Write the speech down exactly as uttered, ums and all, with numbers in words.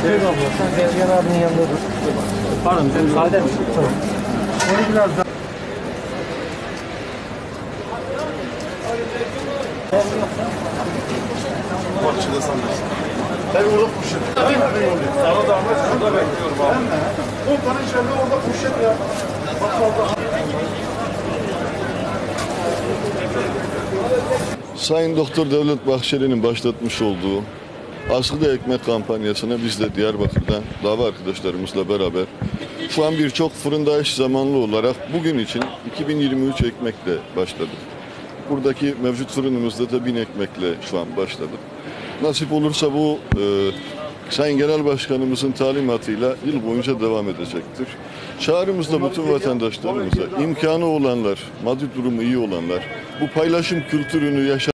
Şey abla, sen Zeytiyan abinin yanında dur. Pardon, bize müsaade mi? Tamam. Onu biraz daha... Bahçede sanırsın. Ben orada poşet. Sana zahmet şurada bekliyorum abi. on tane içeride orada poşet ya. Bak orada. Sayın Doktor Devlet Bahçeli'nin başlatmış olduğu Askıda Ekmek kampanyasına biz de Diyarbakır'dan dava arkadaşlarımızla beraber şu an birçok fırında eş zamanlı olarak bugün için iki bin yirmi üç ekmekle başladık. Buradaki mevcut fırınımızda da bin ekmekle şu an başladık. Nasip olursa bu e, Sayın Genel Başkanımızın talimatıyla yıl boyunca devam edecektir. Çağrımızda bütün vatandaşlarımıza imkanı olanlar, maddi durumu iyi olanlar bu paylaşım kültürünü yaşa